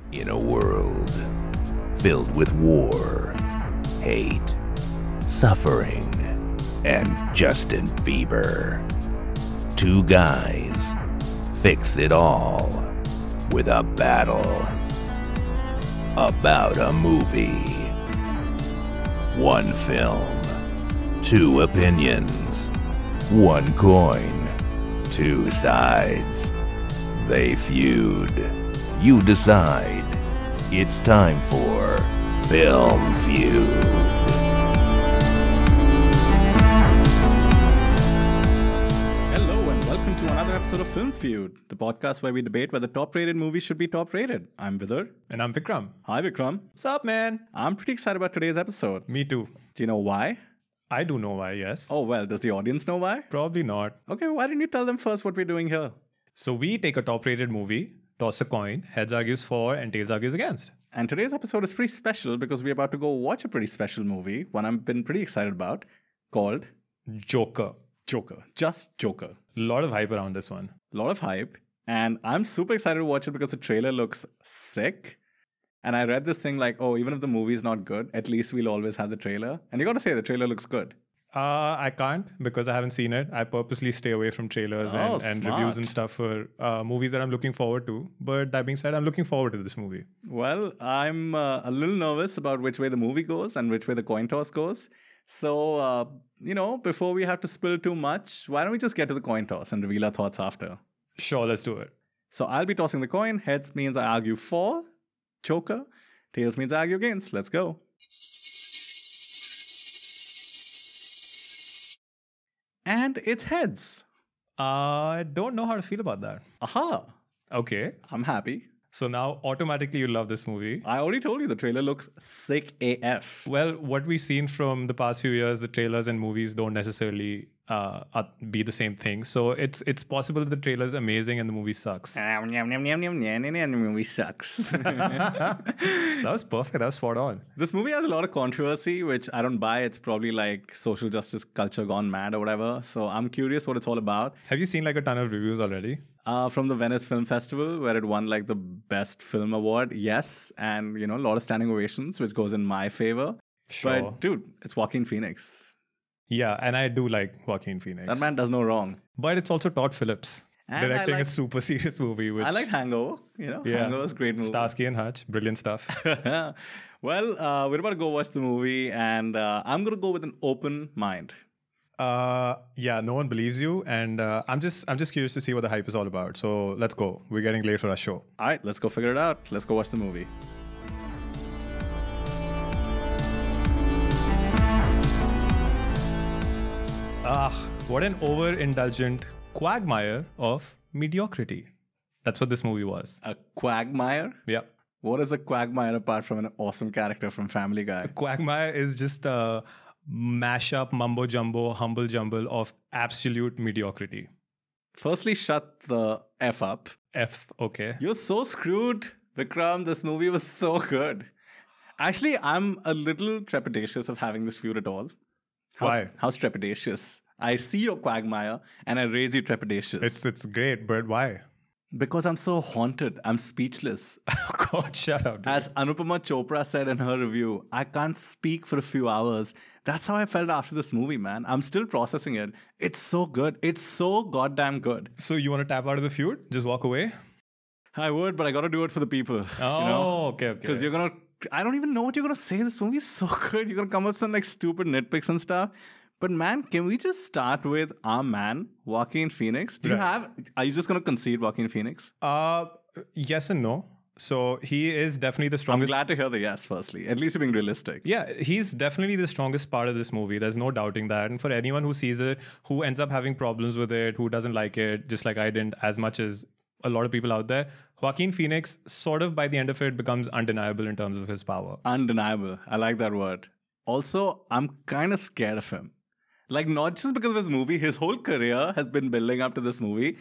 In a world filled with war, hate, suffering, and Justin Bieber, two guys fix it all with a battle about a movie. One film, two opinions, one coin, two sides. They feud. You decide. It's time for Film Feud. Hello and welcome to another episode of Film Feud, the podcast where we debate whether top-rated movies should be top-rated. I'm Vidur. And I'm Vikram. Hi Vikram. What's up, man? I'm pretty excited about today's episode. Me too. Do you know why? I do know why, yes. Oh well, does the audience know why? Probably not. Okay, why don't you tell them first what we're doing here? So we take a top-rated movie, toss a coin, heads argues for, and tails argues against. And today's episode is pretty special because we're about to go watch a pretty special movie, one I've been pretty excited about, called Joker. Joker. Just Joker. A lot of hype around this one. A lot of hype. And I'm super excited to watch it because the trailer looks sick. And I read this thing like, oh, even if the movie's not good, at least we'll always have the trailer. And you got to say, the trailer looks good. I can't because I haven't seen it. I purposely stay away from trailers and reviews and stuff for movies that I'm looking forward to. But that being said, I'm looking forward to this movie. Well, I'm a little nervous about which way the movie goes and which way the coin toss goes. So, before we have to spill too much, why don't we just get to the coin toss and reveal our thoughts after? Sure, let's do it. So I'll be tossing the coin. Heads means I argue for Joker. Tails means I argue against. Let's go. And it's heads. I don't know how to feel about that. Aha. Okay. I'm happy. So now automatically you love this movie. I already told you the trailer looks sick AF. Well, what we've seen from the past few years, the trailers and movies don't necessarily be the same thing. So it's possible that the trailer is amazing and the movie sucks. And the movie sucks. That was perfect. That was spot on. This movie has a lot of controversy, which I don't buy. It's probably like social justice culture gone mad or whatever. So I'm curious what it's all about. Have you seen like a ton of reviews already? From the Venice Film Festival, where it won like the best film award. Yes. And, a lot of standing ovations, which goes in my favor. Sure. But dude, it's Joaquin Phoenix. Yeah, and I do like Joaquin Phoenix. That man does no wrong. But it's also Todd Phillips And directing I like- a super serious movie. Which, I like Hangover. Hangover's a great movie. Starsky and Hutch, brilliant stuff. Well, we're about to go watch the movie, and I'm going to go with an open mind. Yeah, no one believes you, and I'm just curious to see what the hype is all about. So let's go. We're getting late for our show. All right, let's go figure it out. Let's go watch the movie. What an overindulgent quagmire of mediocrity. That's what this movie was. A quagmire? Yep. What is a quagmire apart from an awesome character from Family Guy? Quagmire is just a mashup, mumbo jumbo, humble jumble of absolute mediocrity. Firstly, shut the F up. Okay. You're so screwed, Vikram. This movie was so good. Actually, I'm a little trepidatious of having this feud at all. Why? How's trepidatious? I see your quagmire and I raise you trepidatious. It's great, but why? Because I'm so haunted. I'm speechless. Oh God, shut up. Dude. As Anupama Chopra said in her review, I can't speak for a few hours. That's how I felt after this movie, man. I'm still processing it. It's so good. It's so goddamn good. So you want to tap out of the feud? Just walk away? I would, but I got to do it for the people. Oh, okay. Because you're going to... I don't even know what you're going to say. This movie is so good. You're going to come up with some like stupid nitpicks and stuff. But man, can we just start with our man, Joaquin Phoenix? Are you just going to concede Joaquin Phoenix? Yes and no. So he is definitely the strongest. I'm glad to hear the yes, firstly. At least you're being realistic. Yeah, he's definitely the strongest part of this movie. There's no doubting that. And for anyone who sees it, who ends up having problems with it, who doesn't like it, just like I didn't, as much as a lot of people out there, Joaquin Phoenix sort of by the end of it becomes undeniable in terms of his power. Undeniable. I like that word. Also, I'm kind of scared of him. Like, not just because of his movie, his whole career has been building up to this movie.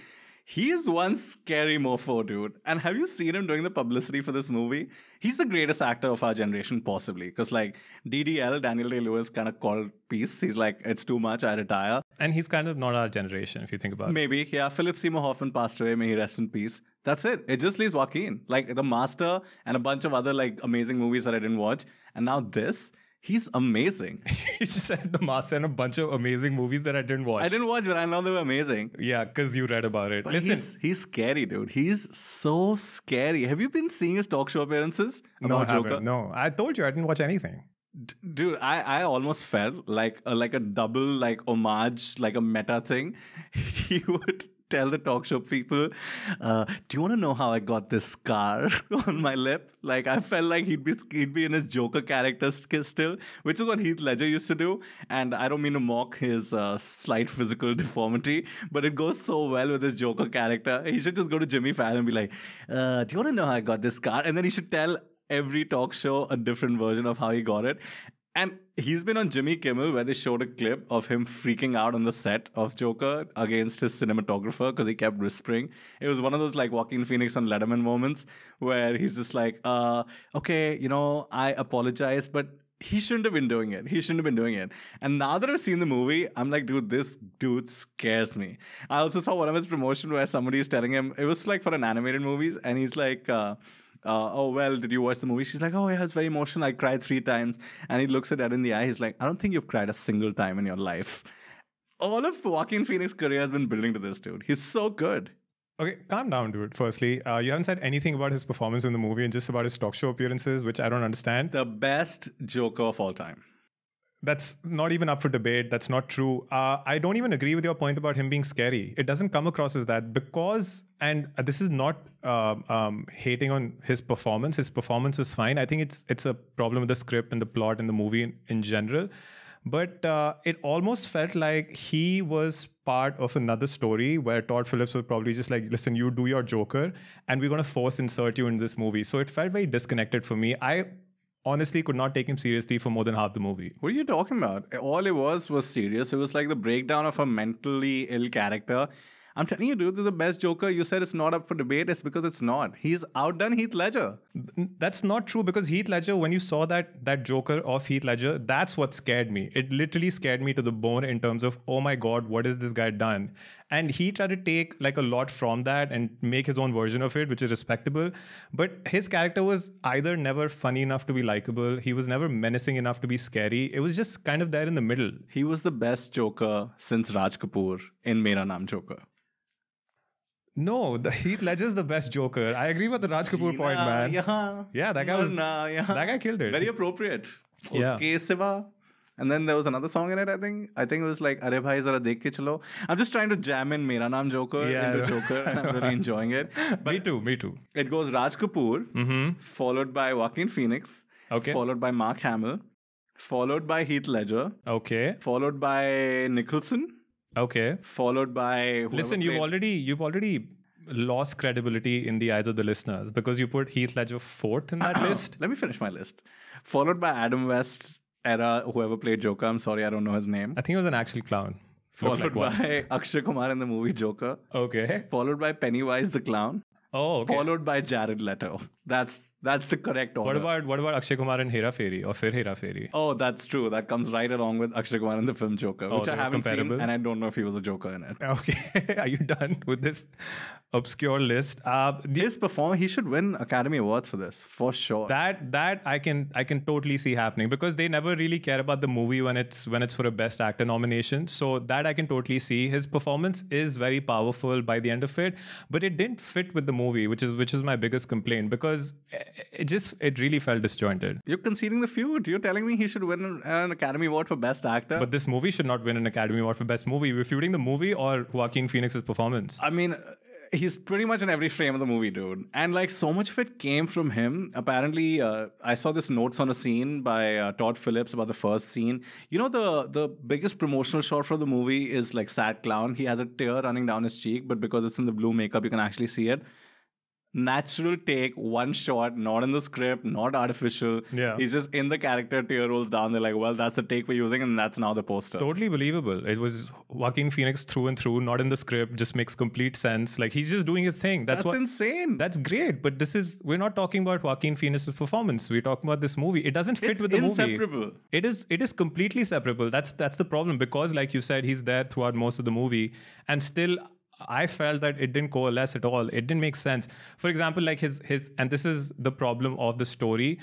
He is one scary mofo, dude. And have you seen him doing the publicity for this movie? He's the greatest actor of our generation, possibly. Because, like, DDL, Daniel Day-Lewis, kind of called peace. He's like, it's too much, I retire. And he's kind of not our generation, if you think about it. Maybe, yeah. Philip Seymour Hoffman passed away. May he rest in peace. That's it. It just leaves Joaquin. Like, The Master and a bunch of other, like, amazing movies that I didn't watch. And now this. He's amazing. You just said The Master and a bunch of amazing movies that I didn't watch. I didn't watch, but I know they were amazing. Yeah, because you read about it. But Listen, he's scary, dude. He's so scary. Have you been seeing his talk show appearances no, I about Joker? haven't. No, I told you I didn't watch anything. Dude, I almost felt like a double like homage, like a meta thing. He would tell the talk show people, do you want to know how I got this scar on my lip? Like, I felt like he'd be in his Joker character still, which is what Heath Ledger used to do. And I don't mean to mock his slight physical deformity, but it goes so well with his Joker character. He should just go to Jimmy Fallon and be like, do you want to know how I got this scar? And then he should tell every talk show a different version of how he got it. And he's been on Jimmy Kimmel where they showed a clip of him freaking out on the set of Joker against his cinematographer because he kept whispering. It was one of those like Joaquin Phoenix on Letterman moments where he's just like, okay, you know, I apologize, but he shouldn't have been doing it. He shouldn't have been doing it. And now that I've seen the movie, I'm like, dude, this dude scares me. I also saw one of his promotion where somebody is telling him, it was like for an animated movie, and he's like, oh, well, did you watch the movie? She's like, oh, yeah, it's very emotional. I cried 3 times. And he looks at her in the eye. He's like, I don't think you've cried a single time in your life. All of Joaquin Phoenix's career has been building to this, dude. He's so good. Okay, calm down, dude. Firstly, you haven't said anything about his performance in the movie and just about his talk show appearances, which I don't understand. The best Joker of all time. That's not even up for debate. That's not true. I don't even agree with your point about him being scary. It doesn't come across as that because, and this is not hating on his performance. His performance was fine. I think it's a problem with the script and the plot and the movie in general. But it almost felt like he was part of another story where Todd Phillips was probably just like, listen, you do your Joker and we're going to force insert you in this movie. So it felt very disconnected for me. I honestly could not take him seriously for more than half the movie. What are you talking about? All it was serious. It was like the breakdown of a mentally ill character. I'm telling you, dude, this is the best Joker. You said it's not up for debate. It's because it's not. He's outdone Heath Ledger. That's not true because Heath Ledger, when you saw that Joker of Heath Ledger, that's what scared me. It literally scared me to the bone in terms of, oh my God, what has this guy done? And he tried to take like a lot from that and make his own version of it, which is respectable. But his character was either never funny enough to be likable. He was never menacing enough to be scary. It was just kind of there in the middle. He was the best Joker since Raj Kapoor in Mera Naam Joker. No, the Heath Ledger's the best Joker. I agree with the Raj Kapoor point, man. Yeah, that guy killed it. Very appropriate. Yeah. Uske siva. And then there was another song in it, I think. I think it was like, Are Bhai Zara Dekh Ke Chalo. I'm just trying to jam in Mera Naam Joker into Joker, and I'm really enjoying it. But me too. It goes Raj Kapoor, followed by Joaquin Phoenix, followed by Mark Hamill, followed by Heath Ledger, followed by Nicholson, followed by... Listen, you've already lost credibility in the eyes of the listeners because you put Heath Ledger 4th in that list. Let me finish my list. Followed by Adam West era, whoever played Joker. I'm sorry, I don't know his name. I think he was an actual clown. Followed by Akshay Kumar in the movie Joker. Okay. Followed by Pennywise the Clown. Oh, okay. Followed by Jared Leto. That's the correct order. What about Akshay Kumar in Hera Fairy or Fir Hera Fairy? Oh, that's true. That comes right along with Akshay Kumar in the film Joker, which I haven't seen, and I don't know if he was a Joker in it. Okay, are you done with this obscure list? His performance, he should win Academy Awards for this, for sure. That I can totally see happening because they never really care about the movie when it's for a Best Actor nomination. So that I can totally see. His performance is very powerful by the end of it, but it didn't fit with the movie, which is my biggest complaint because it really felt disjointed. You're conceding the feud. You're telling me he should win an Academy Award for Best Actor. But this movie should not win an Academy Award for Best Movie. We're feuding the movie or Joaquin Phoenix's performance. I mean, he's pretty much in every frame of the movie, dude. And like so much of it came from him. Apparently, I saw this notes on a scene by Todd Phillips about the first scene. You know, the biggest promotional shot for the movie is like Sad Clown. He has a tear running down his cheek, but because it's in the blue makeup, you can actually see it. natural take, one shot, not in the script, not artificial. Yeah. He's just in the character, tear rolls down. They're like, well, that's the take we're using, and that's now the poster. Totally believable. It was Joaquin Phoenix through and through, not in the script, just makes complete sense. Like he's just doing his thing. That's insane. That's great. But we're not talking about Joaquin Phoenix's performance. We're talking about this movie. It doesn't fit with the movie. It's inseparable. It is completely separable. That's the problem, because like you said, he's there throughout most of the movie, and still I felt that it didn't coalesce at all. It didn't make sense. For example, like his and this is the problem of the story,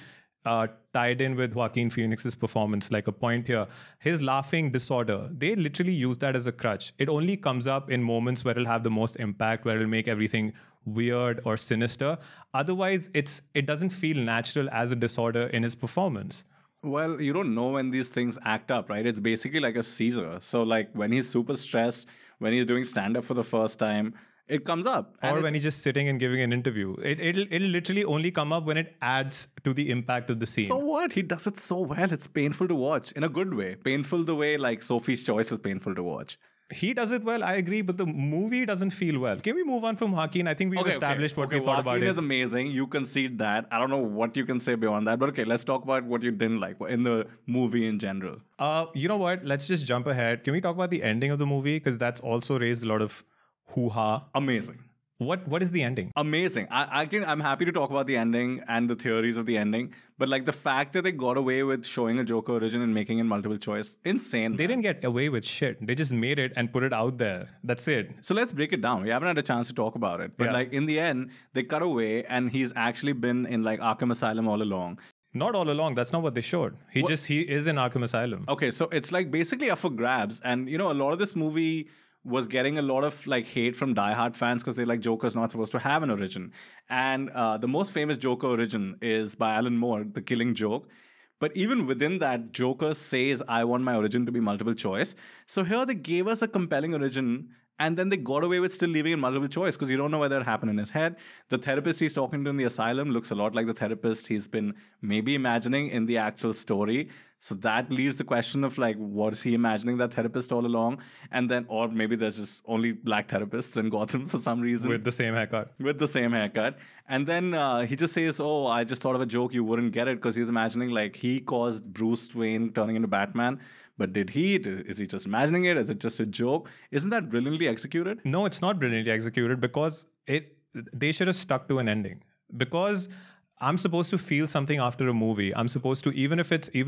tied in with Joaquin Phoenix's performance, like a point here. His laughing disorder, they literally use that as a crutch. It only comes up in moments where it'll have the most impact, where it'll make everything weird or sinister. Otherwise, it doesn't feel natural as a disorder in his performance. Well, you don't know when these things act up, right? It's basically like a seizure. So like when he's super stressed, when he's doing stand-up for the first time, it comes up. Or when he's just sitting and giving an interview. It'll literally only come up when it adds to the impact of the scene. So what? He does it so well. It's painful to watch in a good way. Painful the way like Sophie's Choice is painful to watch. He does it well, I agree, but the movie doesn't feel well. Can we move on from Joaquin? I think we've established what we thought about it. Joaquin is amazing. You concede that. I don't know what you can say beyond that. But okay, let's talk about what you didn't like in the movie in general. You know what? Let's just jump ahead. Can we talk about the ending of the movie? Because that's also raised a lot of hoo-ha. Amazing. What is the ending? Amazing. I'm happy to talk about the ending and the theories of the ending, but like the fact that they got away with showing a Joker origin and making it multiple choice, insane. They didn't get away with shit. They just made it and put it out there. That's it. So let's break it down. We haven't had a chance to talk about it, but like in the end, they cut away and he's actually been in like Arkham Asylum all along. Not all along. That's not what they showed. He is in Arkham Asylum. Okay, so it's like basically up for grabs, and you know, a lot of this movie was getting a lot of like hate from diehard fans because they're like, Joker's not supposed to have an origin. And the most famous Joker origin is by Alan Moore, The Killing Joke. But even within that, Joker says, I want my origin to be multiple choice. So here they gave us a compelling origin, and then they got away with still leaving it multiple choice because you don't know whether it happened in his head. The therapist he's talking to in the asylum looks a lot like the therapist he's been maybe imagining in the actual story. So that leaves the question of like, what is he imagining that therapist all along? And then, or maybe there's just only black therapists in Gotham for some reason. With the same haircut. With the same haircut. And then he just says, oh, I just thought of a joke. You wouldn't get it because he's imagining like he caused Bruce Wayne turning into Batman. But did he? Is he just imagining it? Is it just a joke? Isn't that brilliantly executed? No, it's not brilliantly executed because they should have stuck to an ending. Because I'm supposed to feel something after a movie. I'm supposed to, even if it's a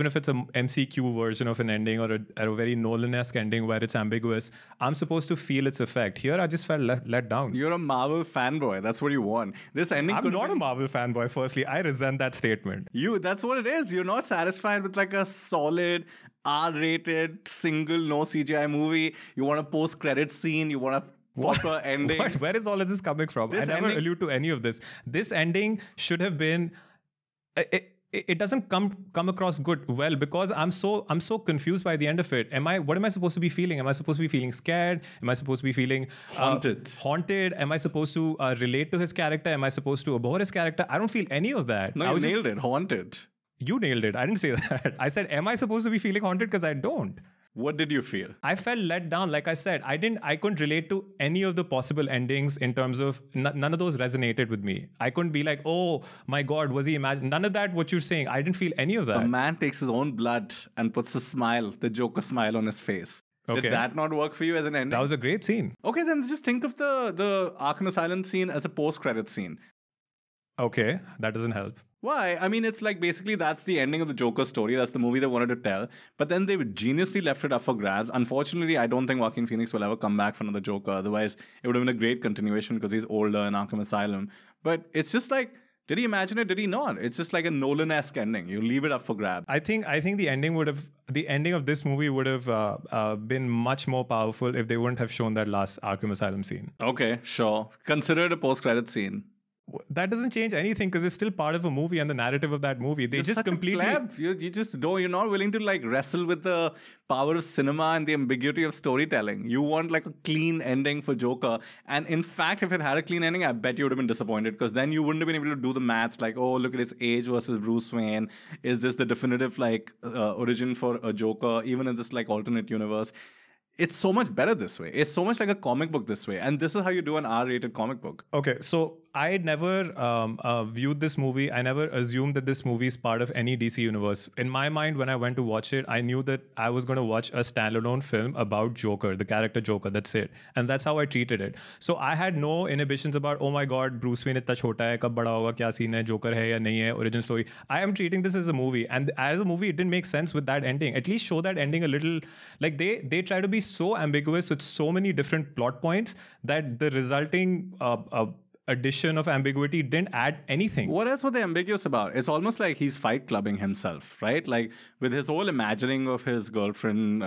MCQ version of an ending or a very Nolan-esque ending where it's ambiguous, I'm supposed to feel its effect. Here, I just felt let down. You're a Marvel fanboy. That's what you want. This ending. I'm not a Marvel fanboy. Firstly, I resent that statement. That's what it is. You're not satisfied with like a solid R-rated single no CGI movie. You want a post-credit scene. You want a proper ending. Where is all of this coming from? I never allude to any of this. This ending should have been. It doesn't come across well because I'm so confused by the end of it. What am I supposed to be feeling? Am I supposed to be feeling scared? Am I supposed to be feeling haunted? Am I supposed to relate to his character? Am I supposed to abhor his character? I don't feel any of that. No, you nailed it. Haunted. You nailed it. I didn't say that. I said, am I supposed to be feeling haunted? Because I don't. What did you feel? I felt let down. Like I said, I couldn't relate to any of the possible endings in terms of none of those resonated with me. I couldn't be like, oh my God, was he imagining? None of that, what you're saying. I didn't feel any of that. A man takes his own blood and puts a smile, the Joker smile on his face. Okay. Did that not work for you as an ending? That was a great scene. Okay, then just think of the Arkham Asylum scene as a post-credit scene. Okay, that doesn't help. Why? I mean, it's like basically that's the ending of the Joker story. That's the movie they wanted to tell. But then they geniusly left it up for grabs. Unfortunately, I don't think Joaquin Phoenix will ever come back for another Joker. Otherwise, it would have been a great continuation because he's older in Arkham Asylum. But it's just like, did he imagine it? Did he not? It's just like a Nolan-esque ending. You leave it up for grabs. I think the ending of this movie would have been much more powerful if they wouldn't have shown that last Arkham Asylum scene. Okay, sure. Consider it a post-credit scene. That doesn't change anything because it's still part of a movie and the narrative of that movie. They just completely. You just don't. You're not willing to like wrestle with the power of cinema and the ambiguity of storytelling. You want like a clean ending for Joker. And in fact, if it had a clean ending, I bet you would have been disappointed because then you wouldn't have been able to do the math. Like, oh, look at his age versus Bruce Wayne. Is this the definitive like origin for a Joker, even in this like alternate universe? It's so much better this way. It's so much like a comic book this way. And this is how you do an R-rated comic book. Okay, so I had never viewed this movie. I never assumed that this movie is part of any DC universe. In my mind, when I went to watch it, I knew that I was going to watch a standalone film about Joker, the character Joker. That's it. And that's how I treated it. So I had no inhibitions about, oh my God, Bruce Wayne itna chota hai, kab bada hoga, kya scene hai, Joker hai ya nahi hai, origin story. I am treating this as a movie. And as a movie, it didn't make sense with that ending. At least show that ending a little, like they try to be so ambiguous with so many different plot points that the resulting addition of ambiguity didn't add anything. What else were they ambiguous about? It's almost like he's fight clubbing himself, right? Like with his whole imagining of his girlfriend,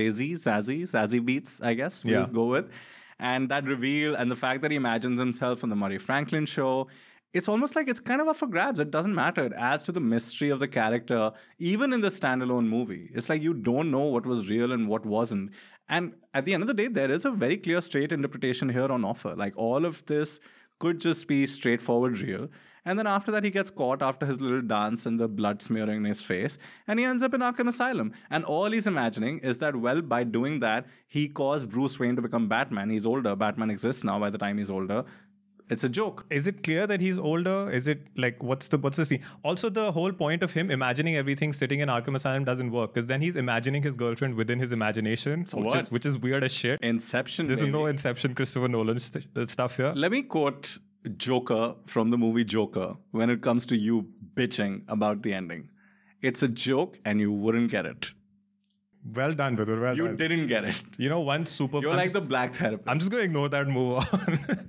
Zazie Beats, I guess we'll go with. And that reveal and the fact that he imagines himself on the Murray Franklin show, it's almost like it's kind of up for grabs. It doesn't matter. It adds to the mystery of the character, even in the standalone movie. It's like you don't know what was real and what wasn't. And at the end of the day, there is a very clear, straight interpretation here on offer. Like all of this could just be straightforward real. And then after that, he gets caught after his little dance and the blood smearing in his face. And he ends up in Arkham Asylum. And all he's imagining is that, well, by doing that, he caused Bruce Wayne to become Batman. He's older. Batman exists now by the time he's older. It's a joke. Is it clear that he's older? Is it like, what's the scene? Also, the whole point of him imagining everything sitting in Arkham Asylum doesn't work, because then he's imagining his girlfriend within his imagination, which is weird as shit. Inception. This is no Inception, Christopher Nolan stuff here. Let me quote Joker from the movie Joker when it comes to you bitching about the ending. It's a joke and you wouldn't get it. Well done, Vidur. Well you done. Didn't get it. You know, one super... You're like the black therapist. I'm just going to ignore that and move on.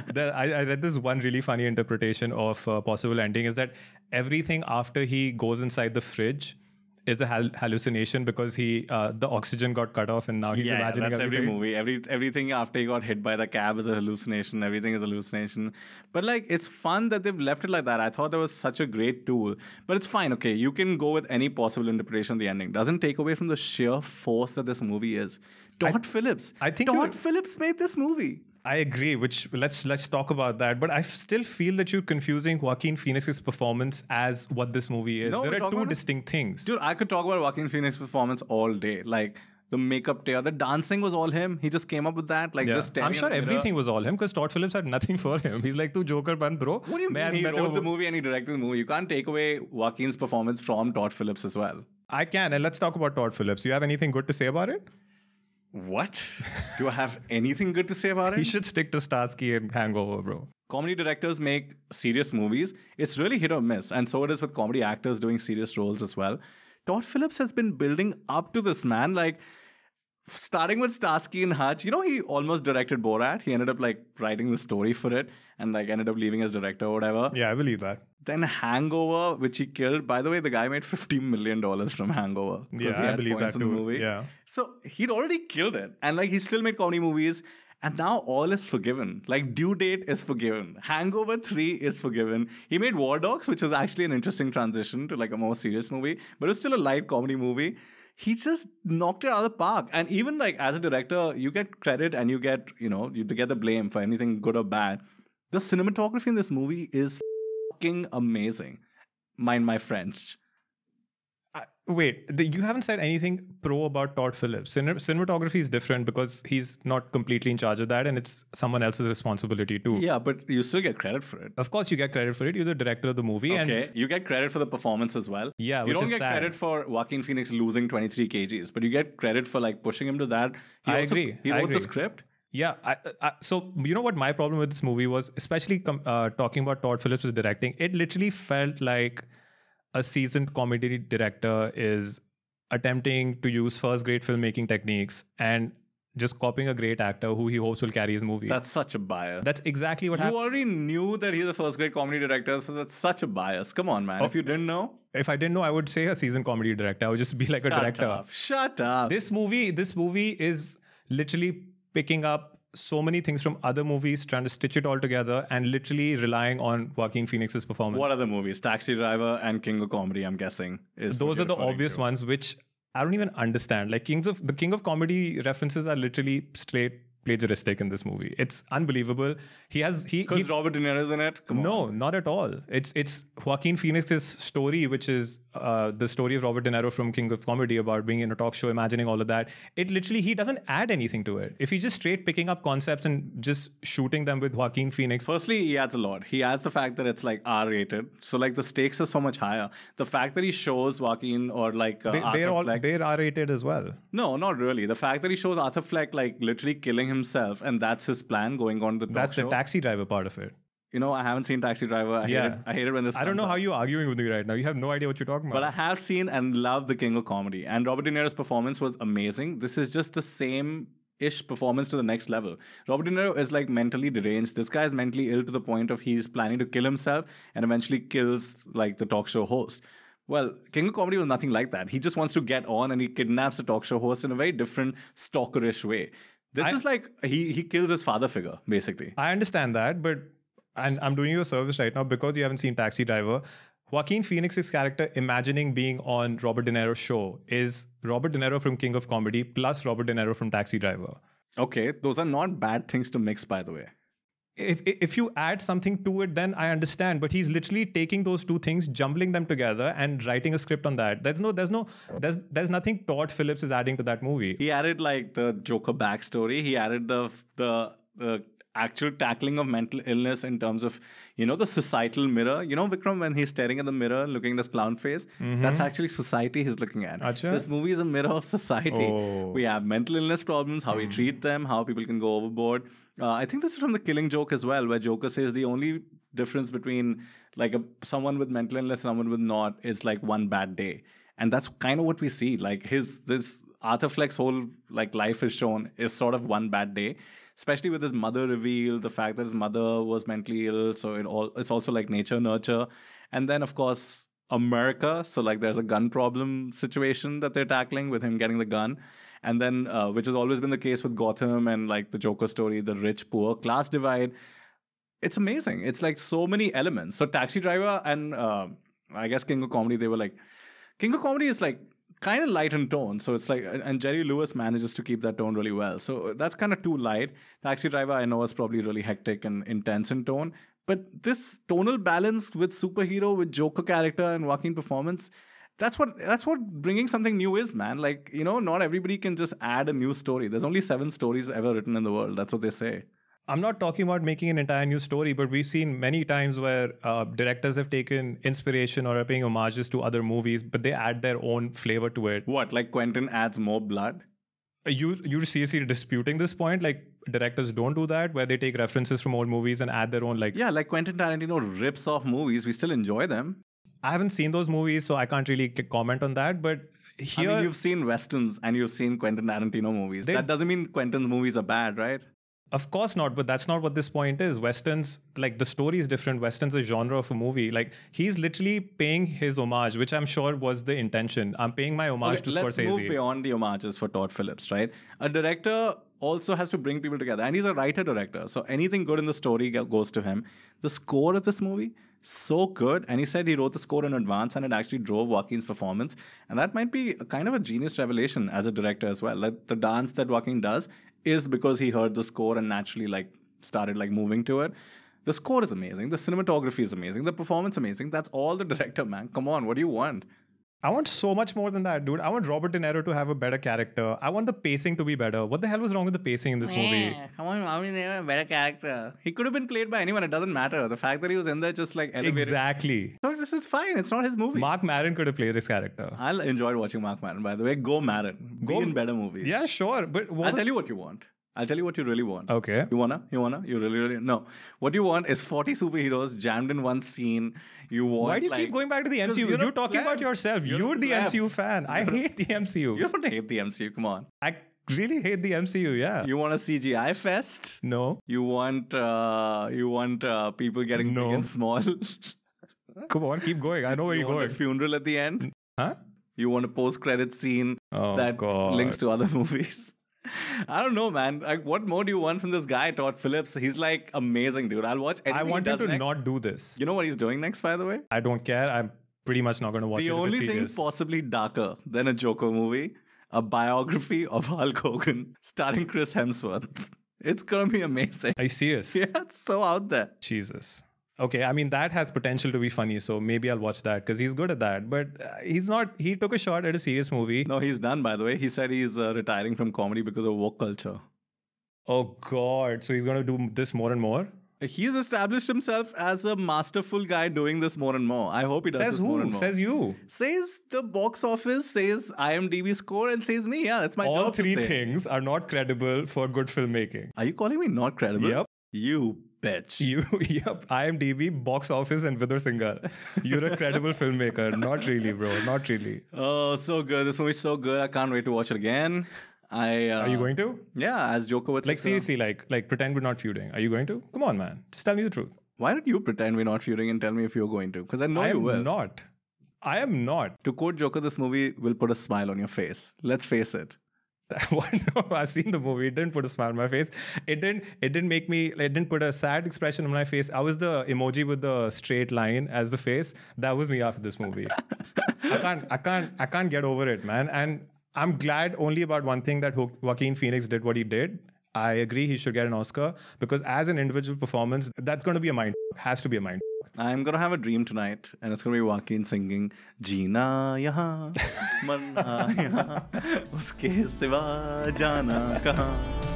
I read this one really funny interpretation of possible ending is that everything after he goes inside the fridge is a hallucination because the oxygen got cut off and now he's imagining that's everything. Every movie. Everything after he got hit by the cab is a hallucination. Everything is a hallucination. But like, it's fun that they've left it like that. I thought that was such a great tool. But it's fine. Okay, you can go with any possible interpretation of the ending. Doesn't take away from the sheer force that this movie is. Todd Phillips. I think Todd Phillips made this movie. I agree, which let's talk about that. But I still feel that you're confusing Joaquin Phoenix's performance as what this movie is. No, there are two distinct things. Dude, I could talk about Joaquin Phoenix's performance all day. Like, the makeup there, the dancing was all him. He just came up with that. Like, just I'm sure everything was all him because Todd Phillips had nothing for him. He's like, "Tu Joker ban, bro." What do you mean? He wrote the movie and he directed the movie. You can't take away Joaquin's performance from Todd Phillips as well. I can, and let's talk about Todd Phillips. You have anything good to say about it? What? Do I have anything good to say about it? He should stick to Starsky and Hangover, bro. Comedy directors make serious movies. It's really hit or miss. And so it is with comedy actors doing serious roles as well. Todd Phillips has been building up to this, man. Like, starting with Starsky and Hutch, you know, he almost directed Borat. He ended up like writing the story for it and like ended up leaving as director or whatever. Yeah, I believe that. Then Hangover, which he killed. By the way, the guy made $50 million from Hangover. Yeah, I believe that too. Movie. Yeah. So he'd already killed it. And like he still made comedy movies. And now all is forgiven. Like Due Date is forgiven. Hangover 3 is forgiven. He made War Dogs, which is actually an interesting transition to like a more serious movie. But it's still a light comedy movie. He just knocked it out of the park. And even like as a director, you get credit and you get, you get the blame for anything good or bad. The cinematography in this movie is fucking amazing. Mind my French. Wait, you haven't said anything pro about Todd Phillips. Cinematography is different because he's not completely in charge of that and it's someone else's responsibility too. Yeah, but you still get credit for it. Of course you get credit for it. You're the director of the movie. Okay, you get credit for the performance as well. Yeah, you don't get credit for Joaquin Phoenix losing 23 kgs, but you get credit for like pushing him to that. I agree. He wrote the script. Yeah. So you know what my problem with this movie was, especially talking about Todd Phillips was directing, it literally felt like a seasoned comedy director is attempting to use first-grade filmmaking techniques and just copying a great actor who he hopes will carry his movie. That's such a bias. That's exactly what happened. You already knew that he's a first-grade comedy director, so that's such a bias. Come on, man. If you didn't know... If I didn't know, I would say a seasoned comedy director. I would just be like a director. Shut up. This movie is literally picking up so many things from other movies, trying to stitch it all together and literally relying on Joaquin Phoenix's performance. What other movies? Taxi Driver and King of Comedy, I'm guessing. Those are the obvious ones, which I don't even understand. Like the King of Comedy references are literally straight plagiaristic in this movie. It's unbelievable. Because Robert De Niro's in it? Come on. No, not at all. It's Joaquin Phoenix's story, which is the story of Robert De Niro from King of Comedy about being in a talk show, imagining all of that. It literally, he doesn't add anything to it. If he's just straight picking up concepts and just shooting them with Joaquin Phoenix. Firstly, he adds a lot. He adds the fact that it's like R-rated. So like the stakes are so much higher. The fact that he shows Joaquin or like They're R-rated as well. No, not really. The fact that he shows Arthur Fleck like literally killing himself, and that's his plan going on the talk That's show. the Taxi Driver part of it. You know, I haven't seen Taxi Driver. I hate it when this I don't comes know up. how you're arguing with me right now. You have no idea what you're talking about. But I have seen and loved The King of Comedy. And Robert De Niro's performance was amazing. This is just the same-ish performance to the next level. Robert De Niro is like mentally deranged. This guy is mentally ill to the point of he's planning to kill himself and eventually kills like the talk show host. Well, King of Comedy was nothing like that. He just wants to get on and he kidnaps the talk show host in a very different stalkerish way. This is like he kills his father figure, basically. I understand that, but and I'm doing you a service right now because you haven't seen Taxi Driver. Joaquin Phoenix's character imagining being on Robert De Niro's show is Robert De Niro from King of Comedy plus Robert De Niro from Taxi Driver. Okay, those are not bad things to mix, by the way. If you add something to it, then I understand. But he's literally taking those two things, jumbling them together, and writing a script on that. There's nothing Todd Phillips is adding to that movie. He added like the Joker backstory. He added the actual tackling of mental illness in terms of, you know, the societal mirror. You know, Vikram, when he's staring at the mirror looking at his clown face, that's actually society he's looking at. Achha. This movie is a mirror of society. Oh. We have mental illness problems, how we treat them, how people can go overboard. I think this is from The Killing Joke as well, where Joker says the only difference between like someone with mental illness and someone with not is like one bad day. And that's kind of what we see. Like this Arthur Fleck's whole like life is shown is sort of one bad day. Especially with his mother reveal, the fact that his mother was mentally ill, so it's also like nature nurture, and then of course America. So like there's a gun problem situation that they're tackling with him getting the gun, and then which has always been the case with Gotham and like the Joker story, the rich poor class divide. It's amazing. It's like so many elements. So Taxi Driver and I guess King of Comedy, they were like King of Comedy is like kind of light in tone. So it's like, and Jerry Lewis manages to keep that tone really well. So that's kind of too light. Taxi Driver, I know, is probably really hectic and intense in tone. But this tonal balance with superhero, with Joker character and Joaquin performance, that's what bringing something new is, man. Like, you know, not everybody can just add a new story. There's only 7 stories ever written in the world. That's what they say. I'm not talking about making an entire new story, but we've seen many times where directors have taken inspiration or are paying homages to other movies, but they add their own flavor to it. What, like Quentin adds more blood? You're seriously disputing this point? Like directors don't do that, where they take references from old movies and add their own like... Yeah, like Quentin Tarantino rips off movies. We still enjoy them. I haven't seen those movies, so I can't really comment on that, but here... I mean, you've seen Westerns and you've seen Quentin Tarantino movies. That doesn't mean Quentin's movies are bad, right? Of course not, but that's not what this point is. Westerns, like the story is different. Westerns a genre of a movie. Like he's literally paying his homage, which I'm sure was the intention. I'm paying my homage to Scorsese. Let's move beyond the homages for Todd Phillips, right? A director also has to bring people together. And he's a writer-director. So anything good in the story goes to him. The score of this movie, so good. And he said he wrote the score in advance and it actually drove Joaquin's performance. And that might be a kind of a genius revelation as a director as well. Like the dance that Joaquin does is because he heard the score and naturally like started like moving to it. The score is amazing. The cinematography is amazing. The performance amazing. That's all the director, man. Come on, what do you want? I want so much more than that, dude. I want Robert De Niro to have a better character. I want the pacing to be better. What the hell was wrong with the pacing in this movie? I want Robert De Niro a better character. He could have been played by anyone. It doesn't matter. The fact that he was in there just like elevated. Exactly. No, this is fine. It's not his movie. Mark Maron could have played this character. I enjoyed watching Mark Maron, by the way. Go Maron. Be in better movies. Yeah, sure. But I'll tell you what you want. I'll tell you what you really want. Okay. You really no. What you want is 40 superheroes jammed in one scene. You want. Why do you keep going back to the MCU? You're talking about yourself. You're the MCU fan. I hate the MCU. You don't hate the MCU. Come on. I really hate the MCU. Yeah. You want a CGI fest? No. You want people getting big and small. Come on, keep going. I know where you're going. A funeral at the end. Huh? You want a post-credit scene that links to other movies. I don't know, man. Like, what more do you want from this guy, Todd Phillips? He's like amazing, dude. I'll watch anything. I want him to next. not do this. You know what he's doing next, by the way? I don't care. I'm pretty much not going to watch it. The only thing possibly darker than a Joker movie, a biography of Hulk Hogan starring Chris Hemsworth. It's gonna be amazing. Are you serious? Yeah, it's so out there. Jesus. Okay, I mean, that has potential to be funny, so maybe I'll watch that because he's good at that. But he's not, he took a shot at a serious movie. No, he's done, by the way. He said he's retiring from comedy because of woke culture. Oh, God. So he's going to do this more and more? He's established himself as a masterful guy doing this more and more. I hope he does Says this more who? and more. Says you. Says the box office, says IMDb score, and says me. Yeah, that's my job. All to three say. things are not credible for good filmmaking. Are you calling me not credible? Yep. You bitch. Yep. IMDb, box office, and Vidur Singhal. You're a credible filmmaker. Not really, bro. Not really. Oh, so good. This movie's so good. I can't wait to watch it again. Are you going to? Yeah, as Joker would say. Like, seriously, like pretend we're not feuding. Are you going to? Come on, man. Just tell me the truth. Why don't you pretend we're not feuding and tell me if you're going to? Because I know you will. I am not. To quote Joker, this movie will put a smile on your face. Let's face it. What? No, I've seen the movie. It didn't put a smile on my face. It didn't put a sad expression on my face. I was the emoji with the straight line as the face. That was me after this movie. I can't get over it, man. And I'm glad only about one thing, that Joaquin Phoenix did what he did. I agree he should get an Oscar because as an individual performance, that's going to be a mind. Has to be a mind. I'm going to have a dream tonight, and it's going to be Joaquin singing Jeena yahan, marna yahan, uske siva jana kahan.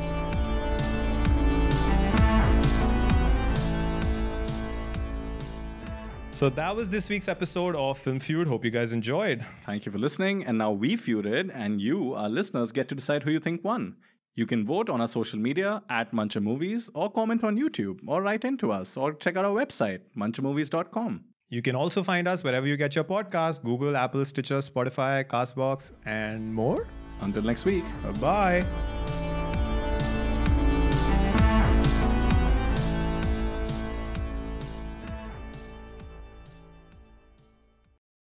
So that was this week's episode of Film Feud. Hope you guys enjoyed. Thank you for listening. And now we feuded, and you, our listeners, get to decide who you think won. You can vote on our social media at Muncher Movies, or comment on YouTube, or write into us, or check out our website, munchermovies.com. You can also find us wherever you get your podcast: Google, Apple, Stitcher, Spotify, Castbox, and more. Until next week. Bye-bye.